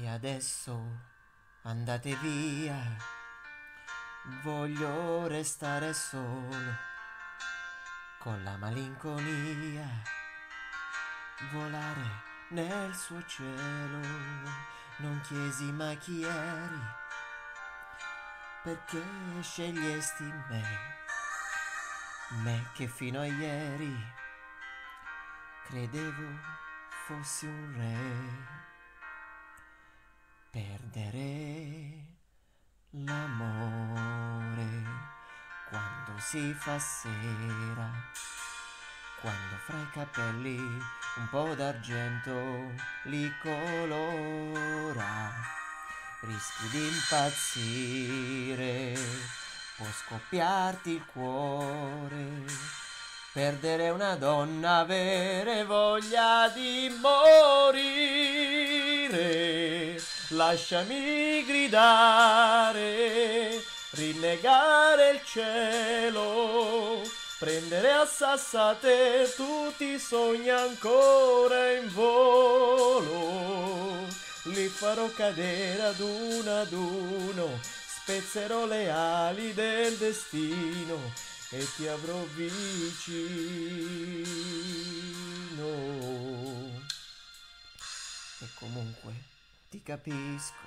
E adesso andate via, voglio restare solo, con la malinconia, volare nel suo cielo. Non chiesi mai chi eri, perché scegliesti me che fino a ieri credevo fossi un re. Perdere l'amore quando si fa sera, quando fra i capelli un po' d'argento li colora, rischi di impazzire, può scoppiarti il cuore. Perdere una donna, avere voglia di morire. Lasciami gridare, rinnegare il cielo, prendere a sassate tutti i sogni ancora in volo. Li farò cadere ad uno, spezzerò le ali del destino e ti avrò vicino. E comunque ti capisco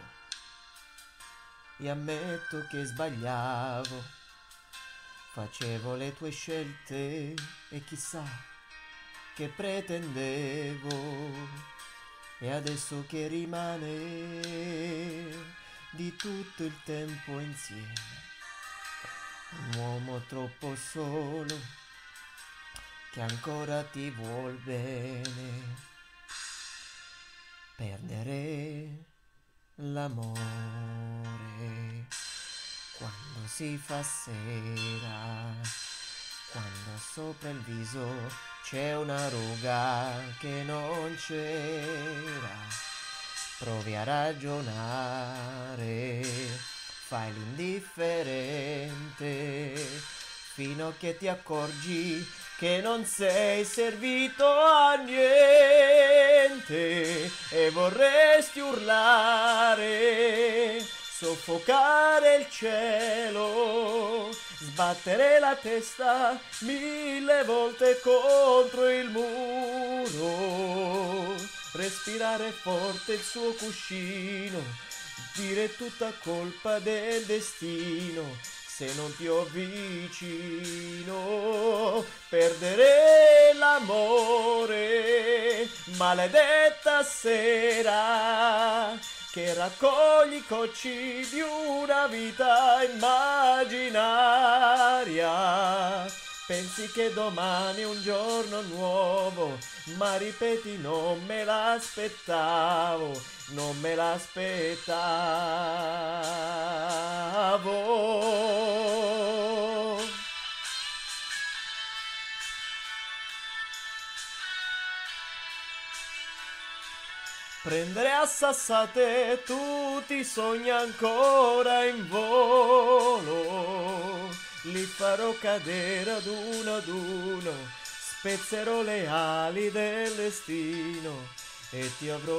e ammetto che sbagliavo, facevo le tue scelte e chissà che pretendevo. E adesso che rimane di tutto il tempo insieme, un uomo troppo solo che ancora ti vuol bene. Perdere l'amore quando si fa sera, quando sopra il viso c'è una ruga che non c'era. Provi a ragionare, fai l'indifferente, fino a che ti accorgi che non sei servito a niente e vorresti urlare, soffocare il cielo, sbattere la testa 1000 volte contro il muro, respirare forte il suo cuscino, dire tutta colpa del destino se non ti ho vicino. Perdere l'amore, maledetta sera che raccogli i cocci di una vita immaginaria. Pensi che domani è un giorno nuovo, ma ripeti non me l'aspettavo, non me l'aspettavo. Prendere a sassate tutti i sogni ancora in volo, li farò cadere ad uno, spezzerò le ali del destino e ti avrò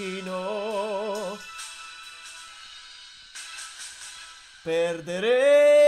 vicino. Perdere